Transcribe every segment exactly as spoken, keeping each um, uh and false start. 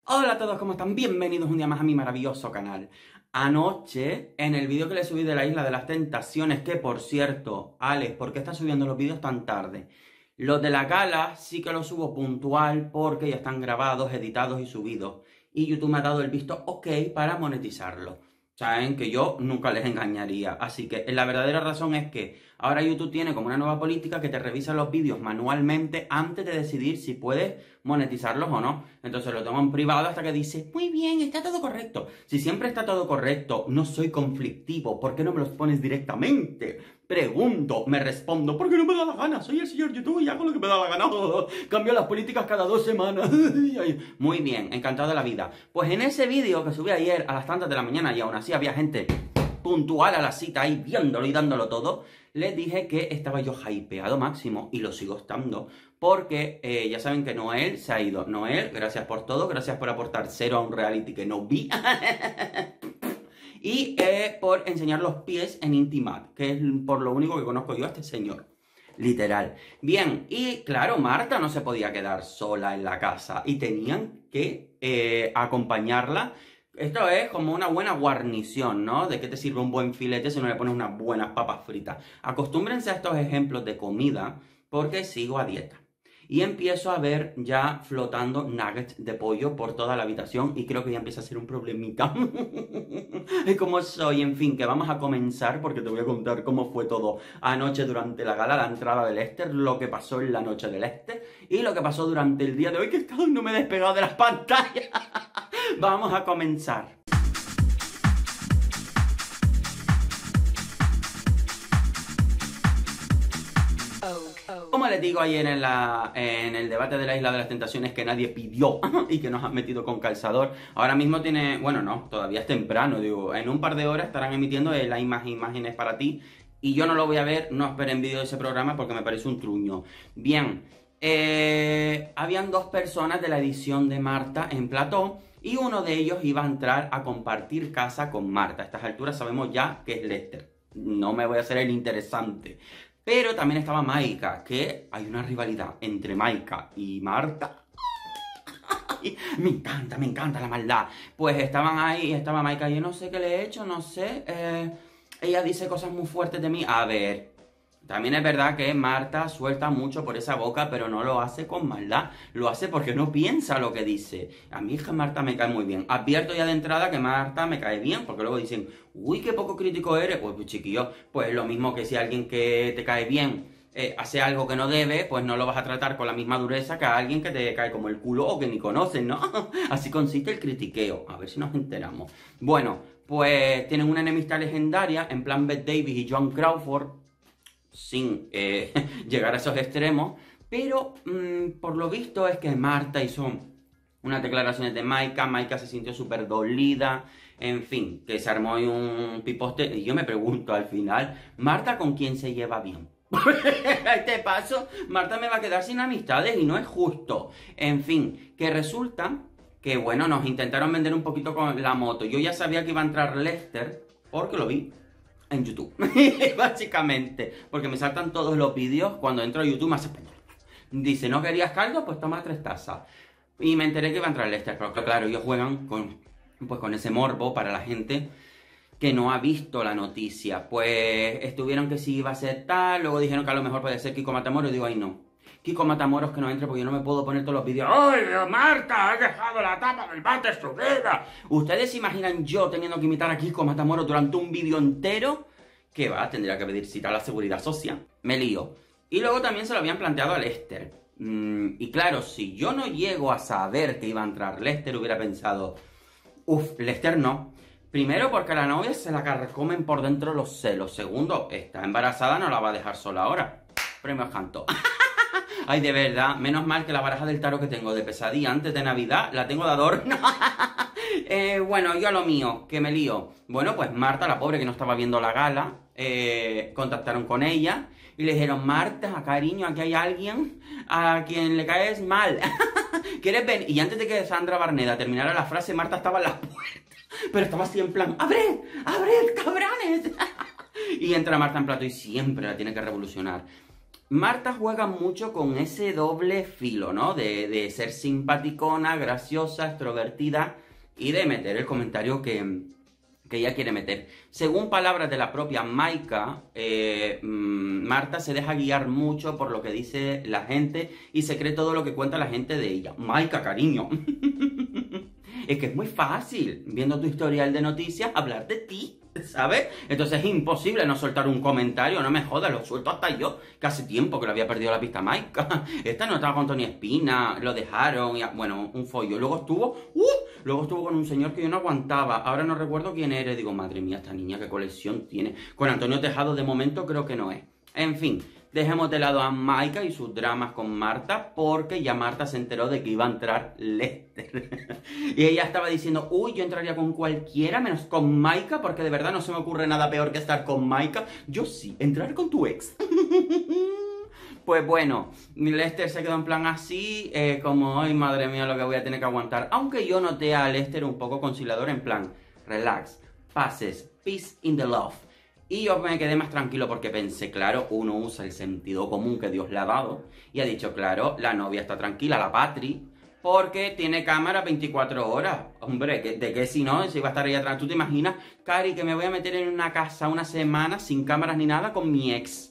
Hola a todos, ¿cómo están? Bienvenidos un día más a mi maravilloso canal. Anoche, en el vídeo que le subí de la Isla de las Tentaciones, que por cierto, Alex, ¿por qué estás subiendo los vídeos tan tarde? Los de la gala sí que los subo puntual porque ya están grabados, editados y subidos. Y YouTube me ha dado el visto ok para monetizarlo. Saben que yo nunca les engañaría. Así que la verdadera razón es que ahora YouTube tiene como una nueva política que te revisa los vídeos manualmente antes de decidir si puedes monetizarlos o no. Entonces lo tengo en privado hasta que dice, muy bien, está todo correcto. Si siempre está todo correcto, no soy conflictivo, ¿por qué no me los pones directamente? Pregunto, me respondo, porque no me da la gana, soy el señor YouTube y hago lo que me da la gana. Cambio las políticas cada dos semanas. Muy bien, encantado de la vida. Pues en ese vídeo que subí ayer a las tantas de la mañana y aún así había gente puntual a la cita ahí viéndolo y dándolo todo, les dije que estaba yo hypeado máximo y lo sigo estando porque eh, ya saben que Noel se ha ido. Noel, gracias por todo, gracias por aportar cero a un reality que no vi. Y eh, por enseñar los pies en Intimat, que es por lo único que conozco yo a este señor. Literal. Bien, y claro, Marta no se podía quedar sola en la casa y tenían que eh, acompañarla. Esto es como una buena guarnición, ¿no? ¿De qué te sirve un buen filete si no le pones unas buenas papas fritas? Acostúmbrense a estos ejemplos de comida porque sigo a dieta. Y empiezo a ver ya flotando nuggets de pollo por toda la habitación y creo que ya empieza a ser un problemita. Es como soy, en fin, que vamos a comenzar porque te voy a contar cómo fue todo anoche durante la gala, la entrada del Lester, lo que pasó en la noche del Lester y lo que pasó durante el día de hoy, que estado no me he despegado de las pantallas. Vamos a comenzar. Como les digo ayer en, la, en el debate de la Isla de las Tentaciones que nadie pidió y que nos han metido con calzador, ahora mismo tiene, bueno no, todavía es temprano, digo, en un par de horas estarán emitiendo las imágenes para ti y yo no lo voy a ver, no esperen vídeo de ese programa porque me parece un truño. Bien, eh, habían dos personas de la edición de Marta en plató y uno de ellos iba a entrar a compartir casa con Marta. A estas alturas sabemos ya que es Lester, no me voy a hacer el interesante. Pero también estaba Maika, que hay una rivalidad entre Maika y Marta. Me encanta, me encanta la maldad. Pues estaban ahí, estaba Maika, yo no sé qué le he hecho, no sé. Eh, ella dice cosas muy fuertes de mí. A ver, también es verdad que Marta suelta mucho por esa boca, pero no lo hace con maldad. Lo hace porque no piensa lo que dice. A mi hija Marta me cae muy bien. Advierto ya de entrada que Marta me cae bien, porque luego dicen, uy, qué poco crítico eres. Pues, pues chiquillo, pues lo mismo que si alguien que te cae bien eh, hace algo que no debe, pues no lo vas a tratar con la misma dureza que a alguien que te cae como el culo o que ni conoces, ¿no? Así consiste el critiqueo. A ver si nos enteramos. Bueno, pues tienen una enemistad legendaria, en plan Bette Davis y Joan Crawford, sin eh, llegar a esos extremos, pero mmm, por lo visto es que Marta hizo unas declaraciones de Maika, Maika se sintió súper dolida, en fin, que se armó ahí un piposte, y yo me pregunto al final, ¿Marta con quién se lleva bien? A este paso, Marta me va a quedar sin amistades y no es justo. En fin, que resulta que, bueno, nos intentaron vender un poquito con la moto. Yo ya sabía que iba a entrar Lester, porque lo vi en YouTube, básicamente, porque me saltan todos los vídeos cuando entro a YouTube, me hace... Dice, ¿no querías caldo? Pues toma tres tazas. Y me enteré que iba a entrar Lester, pero claro, ellos juegan con, pues, con ese morbo para la gente que no ha visto la noticia. Pues estuvieron que sí iba a ser tal, luego dijeron que a lo mejor puede ser Kiko Matamoros, y digo, ay no, Kiko Matamoros que no entre porque yo no me puedo poner todos los vídeos. ¡Ay, Marta, has dejado la tapa del váter subida! ¿Ustedes se imaginan yo teniendo que imitar a Kiko Matamoros durante un vídeo entero? ¿Qué va? Tendría que pedir cita a la Seguridad Social. Me lío. Y luego también se lo habían planteado a Lester. Mm, y claro, si yo no llego a saber que iba a entrar Lester, hubiera pensado, uff, Lester no. Primero, porque a la novia se la carcomen por dentro los celos. Segundo, está embarazada, no la va a dejar sola ahora. Premio Canto. Ay, de verdad, menos mal que la baraja del tarot que tengo de pesadilla antes de Navidad la tengo de adorno. eh, bueno, yo a lo mío, que me lío. Bueno, pues Marta, la pobre que no estaba viendo la gala, eh, contactaron con ella y le dijeron, Marta, cariño, aquí hay alguien a quien le caes mal. ¿Quieres venir? Y antes de que Sandra Barneda terminara la frase, Marta estaba en la puerta. Pero estaba así en plan, ¡abred! ¡abred, cabrones! Y entra Marta en plato y siempre la tiene que revolucionar. Marta juega mucho con ese doble filo, ¿no? De, de ser simpaticona, graciosa, extrovertida y de meter el comentario que, que ella quiere meter. Según palabras de la propia Maika, eh, Marta se deja guiar mucho por lo que dice la gente y se cree todo lo que cuenta la gente de ella. Maika, cariño. Es que es muy fácil, viendo tu historial de noticias, hablar de ti, ¿sabes? Entonces es imposible no soltar un comentario, no me jodas, lo suelto hasta yo, que hace tiempo que lo había perdido la pista Maika. Esta no estaba con Tony Espina, lo dejaron, y, bueno, un follo. Luego estuvo, uh, luego estuvo con un señor que yo no aguantaba, ahora no recuerdo quién era, y digo, madre mía, esta niña, qué colección tiene. Con Antonio Tejado de momento creo que no es. En fin, dejemos de lado a Maika y sus dramas con Marta, porque ya Marta se enteró de que iba a entrar Lester. Y ella estaba diciendo, uy, yo entraría con cualquiera menos con Maika, porque de verdad no se me ocurre nada peor que estar con Maika. Yo sí, entrar con tu ex. Pues bueno, Lester se quedó en plan así, eh, como, ay, madre mía, lo que voy a tener que aguantar. Aunque yo noté a Lester un poco conciliador, en plan, relax, pases, peace in the love. Y yo me quedé más tranquilo porque pensé, claro, uno usa el sentido común que Dios le ha dado. Y ha dicho, claro, la novia está tranquila, la Patri, porque tiene cámara veinticuatro horas. Hombre, ¿de qué si no? Si va a estar ahí atrás. ¿Tú te imaginas, Cari, que me voy a meter en una casa una semana sin cámaras ni nada con mi ex?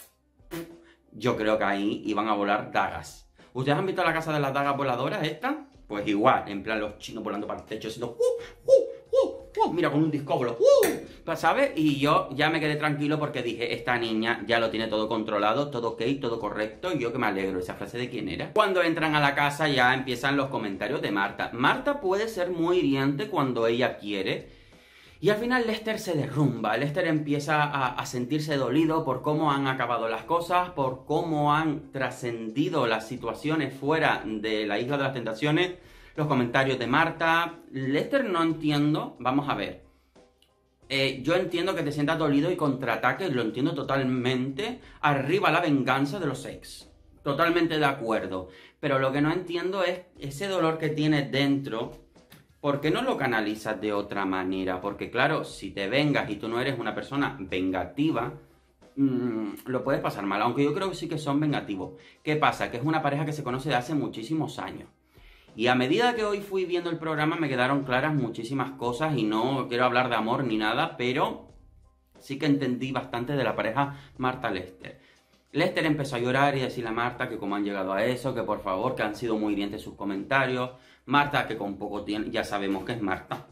Yo creo que ahí iban a volar dagas. ¿Ustedes han visto la casa de las dagas voladoras esta? Pues igual, en plan los chinos volando para el techo, haciendo... Uh, uh, uh, uh, mira, con un discóbolo, uh, ¿sabes? Y yo ya me quedé tranquilo porque dije, esta niña ya lo tiene todo controlado, todo ok, todo correcto, y yo que me alegro. ¿Esa frase de quién era? Cuando entran a la casa ya empiezan los comentarios de Marta. Marta puede ser muy hiriente cuando ella quiere, y al final Lester se derrumba. Lester empieza a, a sentirse dolido por cómo han acabado las cosas, por cómo han trascendido las situaciones fuera de la Isla de las Tentaciones. Los comentarios de Marta. Lester, no entiendo. Vamos a ver. Eh, yo entiendo que te sientas dolido y contraataques, lo entiendo totalmente. Arriba la venganza de los ex. Totalmente de acuerdo. Pero lo que no entiendo es ese dolor que tienes dentro. ¿Por qué no lo canalizas de otra manera? Porque claro, si te vengas y tú no eres una persona vengativa, mmm, lo puedes pasar mal. Aunque yo creo que sí que son vengativos. ¿Qué pasa? Que es una pareja que se conoce de hace muchísimos años. Y a medida que hoy fui viendo el programa me quedaron claras muchísimas cosas. Y no quiero hablar de amor ni nada, pero sí que entendí bastante de la pareja Marta-Lester. Lester empezó a llorar y decirle a Marta que cómo han llegado a eso, que por favor, que han sido muy hirientes sus comentarios. Marta, que con poco tiene, ya sabemos que es Marta,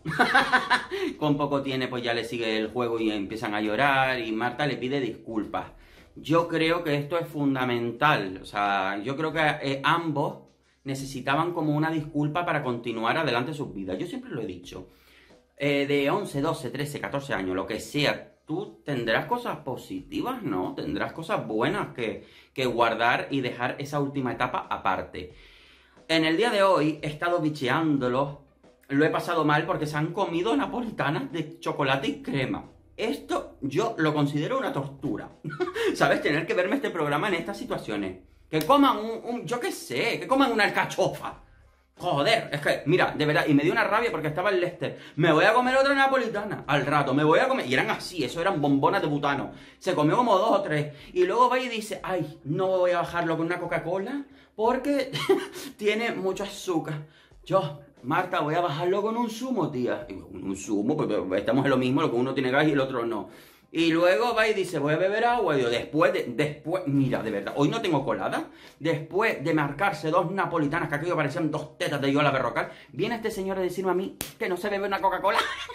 con poco tiene, pues ya le sigue el juego y empiezan a llorar y Marta le pide disculpas. Yo creo que esto es fundamental, o sea, yo creo que eh, ambos necesitaban como una disculpa para continuar adelante sus vidas. Yo siempre lo he dicho, eh, de once, doce, trece, catorce años, lo que sea, tú tendrás cosas positivas, ¿no? Tendrás cosas buenas que, que guardar y dejar esa última etapa aparte. En el día de hoy he estado bicheándolos, lo he pasado mal porque se han comido napolitanas de chocolate y crema. Esto yo lo considero una tortura, ¿sabes? Tener que verme este programa en estas situaciones. Que coman un, un yo qué sé, que coman una alcachofa. Joder, es que, mira, de verdad, y me dio una rabia porque estaba el Lester. Me voy a comer otra napolitana al rato, me voy a comer. Y eran así, eso eran bombonas de butano. Se comió como dos o tres. Y luego va y dice, ay, no voy a bajarlo con una Coca-Cola porque tiene mucho azúcar. Yo, Marta, voy a bajarlo con un zumo, tía. Y, un zumo, porque estamos en lo mismo, lo que uno tiene gas y el otro no. Y luego va y dice, voy a beber agua. Y yo, después de, después, mira, de verdad, hoy no tengo colada. Después de marcarse dos napolitanas, que aquello parecían dos tetas de Yola Berrocal, viene este señor a decirme a mí que no se bebe una Coca-Cola.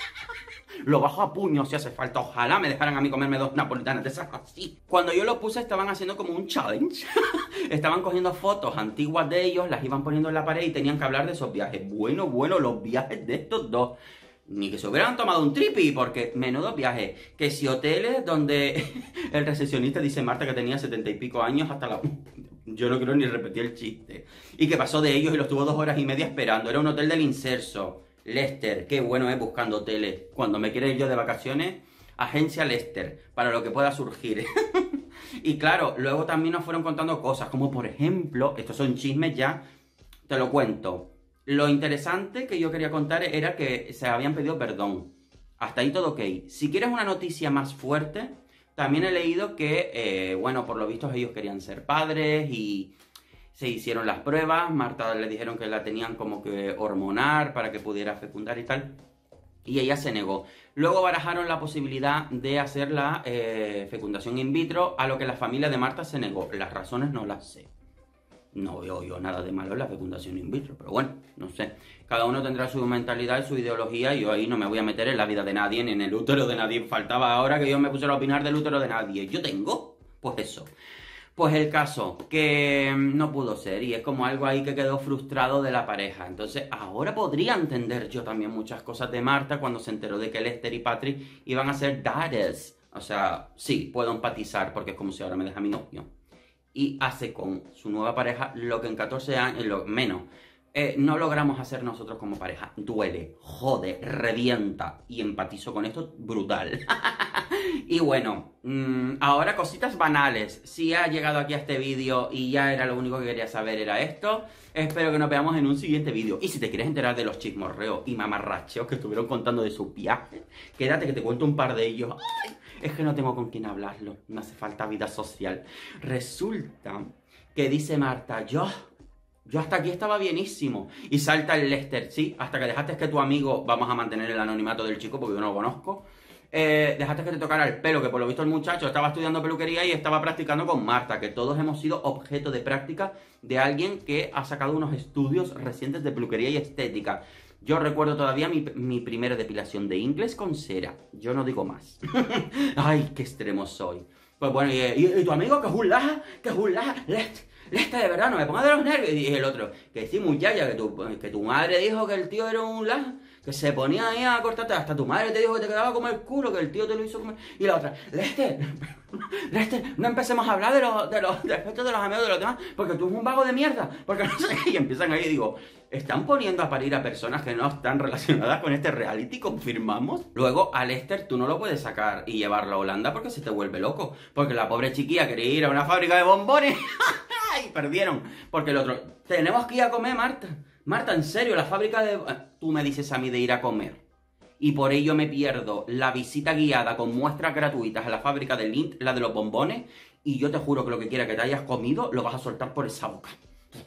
Lo bajo a puño si hace falta. Ojalá me dejaran a mí comerme dos napolitanas de esas así. Cuando yo lo puse estaban haciendo como un challenge. Estaban cogiendo fotos antiguas de ellos, las iban poniendo en la pared y tenían que hablar de esos viajes. Bueno, bueno, los viajes de estos dos. Ni que se hubieran tomado un tripi, porque menudo viaje. Que si hoteles donde el recepcionista dice Marta que tenía setenta y pico años hasta la... Yo no quiero ni repetir el chiste. Y que pasó de ellos y los tuvo dos horas y media esperando. Era un hotel del Inserso. Lester, qué bueno es buscando hoteles. Cuando me quiera ir yo de vacaciones, agencia Lester, para lo que pueda surgir. Y claro, luego también nos fueron contando cosas, como por ejemplo, estos son chismes ya, te lo cuento. Lo interesante que yo quería contar era que se habían pedido perdón. Hasta ahí todo ok. Si quieres una noticia más fuerte, También he leído que, eh, bueno, por lo visto ellos querían ser padres y se hicieron las pruebas. Marta le dijeron que la tenían como que hormonar para que pudiera fecundar y tal. Y ella se negó. Luego barajaron la posibilidad de hacer la eh, fecundación in vitro, a lo que la familia de Marta se negó. Las razones no las sé. No veo yo nada de malo en la fecundación in vitro, pero bueno, no sé. Cada uno tendrá su mentalidad y su ideología y yo ahí no me voy a meter en la vida de nadie ni en el útero de nadie. Faltaba ahora que yo me pusiera a opinar del útero de nadie. ¿Yo tengo? Pues eso. Pues el caso, que no pudo ser y es como algo ahí que quedó frustrado de la pareja. Entonces ahora podría entender yo también muchas cosas de Marta cuando se enteró de que Lester y Patrick iban a ser daddies. O sea, sí, puedo empatizar porque es como si ahora me deja mi novio. Y hace con su nueva pareja lo que en catorce años, lo menos, eh, no logramos hacer nosotros como pareja. Duele, jode, revienta. Y empatizo con esto brutal. Y bueno, mmm, ahora cositas banales. Si has llegado aquí a este vídeo y ya era lo único que quería saber era esto, espero que nos veamos en un siguiente vídeo. Y si te quieres enterar de los chismorreos y mamarracheos que estuvieron contando de sus viajes, quédate que te cuento un par de ellos. ¡Ay! Es que no tengo con quién hablarlo, me hace falta vida social. Resulta que dice Marta, yo, yo hasta aquí estaba bienísimo. Y salta el Lester, sí, hasta que dejaste que tu amigo, vamos a mantener el anonimato del chico porque yo no lo conozco, eh, dejaste que te tocara el pelo, que por lo visto el muchacho estaba estudiando peluquería y estaba practicando con Marta, que todos hemos sido objeto de práctica de alguien que ha sacado unos estudios recientes de peluquería y estética. Yo recuerdo todavía mi, mi primera depilación de inglés con cera. Yo no digo más. Ay, qué extremo soy. Pues bueno, y, y, y tu amigo que es un laja, que es un laja, Leste, Leste de verdad, no me pongas de los nervios. Y el otro, que sí, muchacha, que tu, que tu madre dijo que el tío era un laja, que se ponía ahí a cortarte, hasta tu madre te dijo que te quedaba como el culo, que el tío te lo hizo comer. Y la otra, Lester, Lester, no empecemos a hablar de los, de los defectos de los amigos de los demás, porque tú eres un vago de mierda, porque no sé qué. Y empiezan ahí y digo, ¿están poniendo a parir a personas que no están relacionadas con este reality? ¿Confirmamos? Luego a Lester tú no lo puedes sacar y llevarlo a Holanda porque se te vuelve loco, porque la pobre chiquilla quería ir a una fábrica de bombones y perdieron, porque el otro, tenemos que ir a comer, Marta. Marta, en serio, la fábrica de... Tú me dices a mí de ir a comer y por ello me pierdo la visita guiada con muestras gratuitas a la fábrica de Lindt, la de los bombones, y yo te juro que lo que quiera que te hayas comido lo vas a soltar por esa boca.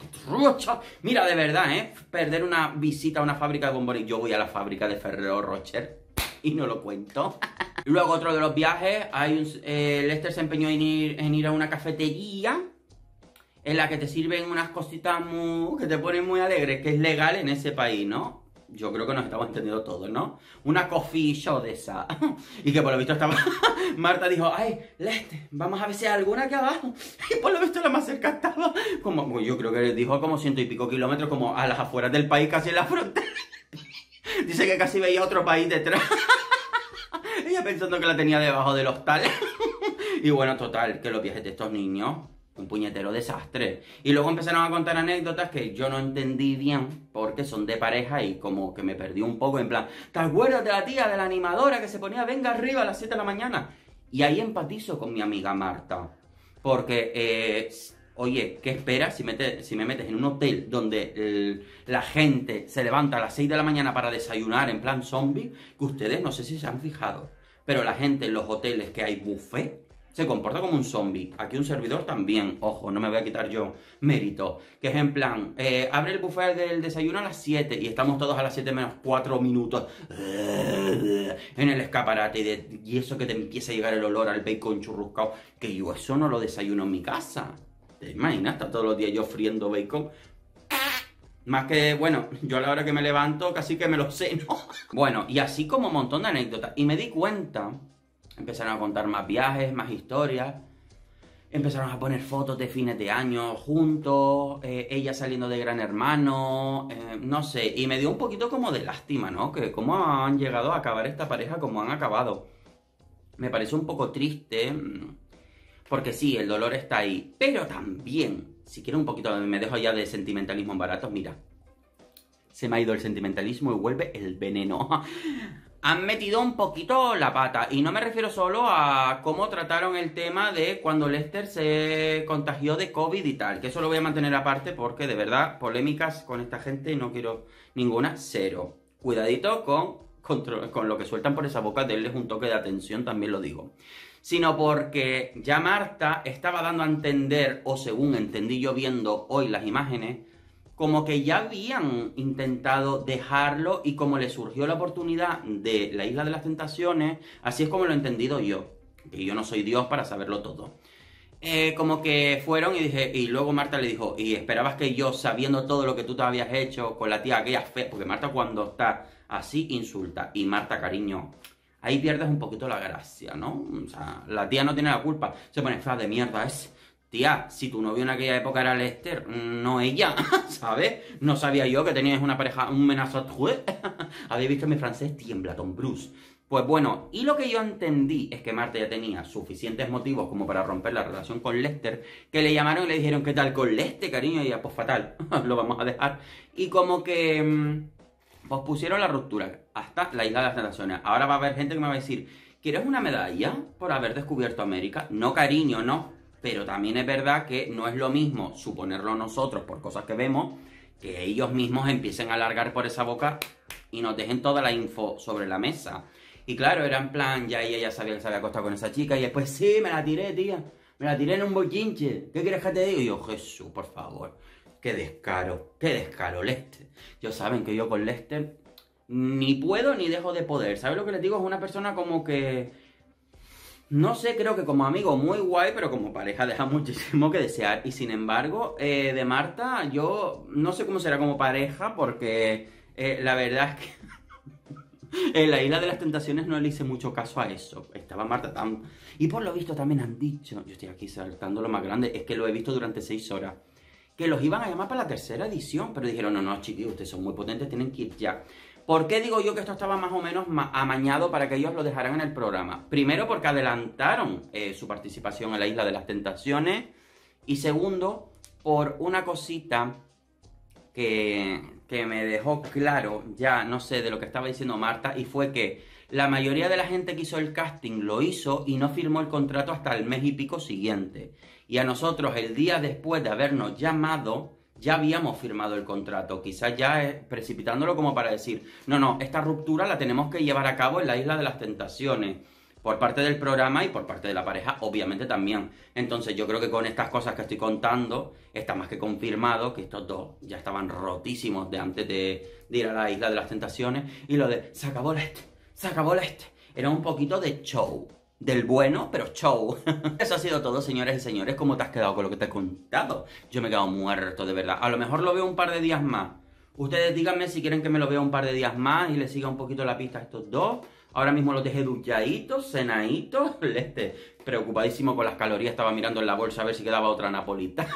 Mira, de verdad, ¿eh? Perder una visita a una fábrica de bombones. Yo voy a la fábrica de Ferrero Rocher y no lo cuento. Luego otro de los viajes, hay un, eh, Lester se empeñó en ir, en ir a una cafetería en la que te sirven unas cositas muy, que te ponen muy alegres, que es legal en ese país, ¿no? Yo creo que nos estamos entendiendo todos, ¿no? Una coffee show de esa. Y que por lo visto estaba... Marta dijo, ay, Lester, vamos a ver si hay alguna aquí abajo. Y por lo visto la más cerca estaba... como, yo creo que dijo como ciento y pico kilómetros, como a las afueras del país, casi en la frontera. Dice que casi veía otro país detrás. Ella pensando que la tenía debajo del hostal. Y bueno, total, que los viajes de estos niños... un puñetero desastre. Y luego empezaron a contar anécdotas que yo no entendí bien porque son de pareja y como que me perdí un poco en plan, ¿te acuerdas de la tía, de la animadora que se ponía venga arriba a las siete de la mañana? Y ahí empatizo con mi amiga Marta. Porque, eh, oye, ¿qué esperas si, mete, si me metes en un hotel donde el, la gente se levanta a las seis de la mañana para desayunar en plan zombie? Que ustedes no sé si se han fijado, pero la gente en los hoteles que hay buffet se comporta como un zombie. Aquí un servidor también, ojo, no me voy a quitar yo mérito. Que es en plan, eh, abre el buffet del desayuno a las siete y estamos todos a las siete menos cuatro minutos en el escaparate y, de, y eso que te empieza a llegar el olor al bacon churruscado, que yo eso no lo desayuno en mi casa. ¿Te imaginas? Está todos los días yo friendo bacon. Más que, bueno, yo a la hora que me levanto casi que me lo sé, ¿no? Bueno, y así como un montón de anécdotas. Y me di cuenta... Empezaron a contar más viajes, más historias. Empezaron a poner fotos de fines de año juntos. Eh, ella saliendo de Gran Hermano. Eh, no sé. Y me dio un poquito como de lástima, ¿no? Que cómo han llegado a acabar esta pareja como han acabado. Me parece un poco triste. Porque sí, el dolor está ahí. Pero también, si quiero un poquito, me dejo ya de sentimentalismo en baratos, mira. Se me ha ido el sentimentalismo y vuelve el veneno. Han metido un poquito la pata. Y no me refiero solo a cómo trataron el tema de cuando Lester se contagió de COVID y tal. Que eso lo voy a mantener aparte porque de verdad polémicas con esta gente no quiero ninguna. Cero. Cuidadito con, con, con lo que sueltan por esa boca. Denles un toque de atención, también lo digo. sino porque ya Marta estaba dando a entender, o según entendí yo viendo hoy las imágenes, como que ya habían intentado dejarlo y como le surgió la oportunidad de la Isla de las Tentaciones, así es como lo he entendido yo, que yo no soy Dios para saberlo todo. Eh, como que fueron y dije, y luego Marta le dijo, ¿y esperabas que yo, sabiendo todo lo que tú te habías hecho con la tía aquella fea? Porque Marta cuando está así insulta, y Marta, cariño, ahí pierdes un poquito la gracia, ¿no? O sea, la tía no tiene la culpa, se pone fea de mierda, es... Tía, si tu novio en aquella época era Lester, no ella, ¿sabes? No sabía yo que tenías una pareja, un menace à trois. Habéis visto mi francés, tiembla, Tom Bruce. Pues bueno, y lo que yo entendí es que Marta ya tenía suficientes motivos como para romper la relación con Lester, que le llamaron y le dijeron, ¿qué tal con Lester, cariño? Y ella, pues fatal, lo vamos a dejar. Y como que pues pusieron la ruptura hasta la Isla de las Tentaciones. Ahora va a haber gente que me va a decir, ¿quieres una medalla por haber descubierto América? No, cariño, no. Pero también es verdad que no es lo mismo suponerlo nosotros por cosas que vemos, que ellos mismos empiecen a alargar por esa boca y nos dejen toda la info sobre la mesa. Y claro, era en plan, ya ella ya sabía que se había acostado con esa chica y después, sí, me la tiré, tía. Me la tiré en un bochinche. ¿Qué quieres que te diga? Y yo, Jesús, por favor. Qué descaro, qué descaro, Lester. Yo saben que yo con Lester ni puedo ni dejo de poder. ¿Sabes lo que les digo? Es una persona como que... No sé, creo que como amigo muy guay, pero como pareja deja muchísimo que desear. Y sin embargo, eh, de Marta, yo no sé cómo será como pareja, porque eh, la verdad es que en la Isla de las Tentaciones no le hice mucho caso a eso. Estaba Marta tan... Y por lo visto también han dicho, yo estoy aquí saltando lo más grande, es que lo he visto durante seis horas, que los iban a llamar para la tercera edición, pero dijeron, no, no, chiquillos, ustedes son muy potentes, tienen que ir ya. ¿Por qué digo yo que esto estaba más o menos amañado para que ellos lo dejaran en el programa? Primero, porque adelantaron eh, su participación en la Isla de las Tentaciones. Y segundo, por una cosita que, que me dejó claro, ya no sé, de lo que estaba diciendo Marta, y fue que la mayoría de la gente que hizo el casting lo hizo y no firmó el contrato hasta el mes y pico siguiente. Y a nosotros, el día después de habernos llamado... ya habíamos firmado el contrato, quizás ya es precipitándolo como para decir, no, no, esta ruptura la tenemos que llevar a cabo en la Isla de las Tentaciones, por parte del programa y por parte de la pareja, obviamente también. Entonces yo creo que con estas cosas que estoy contando, está más que confirmado que estos dos ya estaban rotísimos de antes de, de ir a la Isla de las Tentaciones, y lo de, se acabó la este, se acabó la este, era un poquito de show. Del bueno, pero show. Eso ha sido todo, señores y señores. ¿Cómo te has quedado con lo que te he contado? Yo me he quedado muerto, de verdad. A lo mejor lo veo un par de días más. Ustedes díganme si quieren que me lo vea un par de días más y le siga un poquito la pista a estos dos. Ahora mismo los dejé duchaditos, cenaditos. Este, preocupadísimo con las calorías. Estaba mirando en la bolsa a ver si quedaba otra napolitana.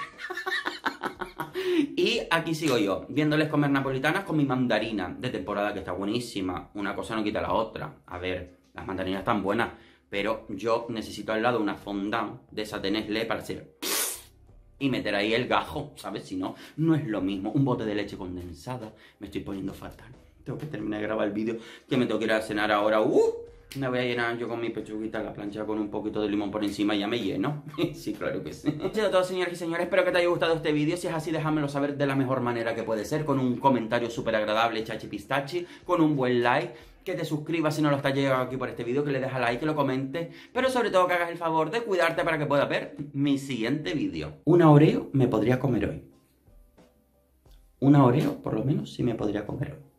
Y aquí sigo yo, viéndoles comer napolitanas con mi mandarina de temporada, que está buenísima. Una cosa no quita la otra. A ver, las mandarinas están buenas, pero yo necesito al lado una fondant de esa de Nestlé para hacer... y meter ahí el gajo, ¿sabes? Si no, no es lo mismo. Un bote de leche condensada. Me estoy poniendo fatal. Tengo que terminar de grabar el vídeo, que me tengo que ir a cenar ahora. ¡Uh! Me voy a llenar yo con mi pechuguita en la plancha con un poquito de limón por encima y ya me lleno. Sí, claro que sí. Eso ha sido todo, señores y señores. Espero que te haya gustado este vídeo. Si es así, déjamelo saber de la mejor manera que puede ser. Con un comentario súper agradable, chachi pistachi. Con un buen like. Que te suscribas si no lo estás llegando aquí por este vídeo. Que le dejes like, que lo comentes. Pero sobre todo que hagas el favor de cuidarte para que puedas ver mi siguiente vídeo. Una Oreo me podría comer hoy. Una Oreo, por lo menos, sí me podría comer hoy.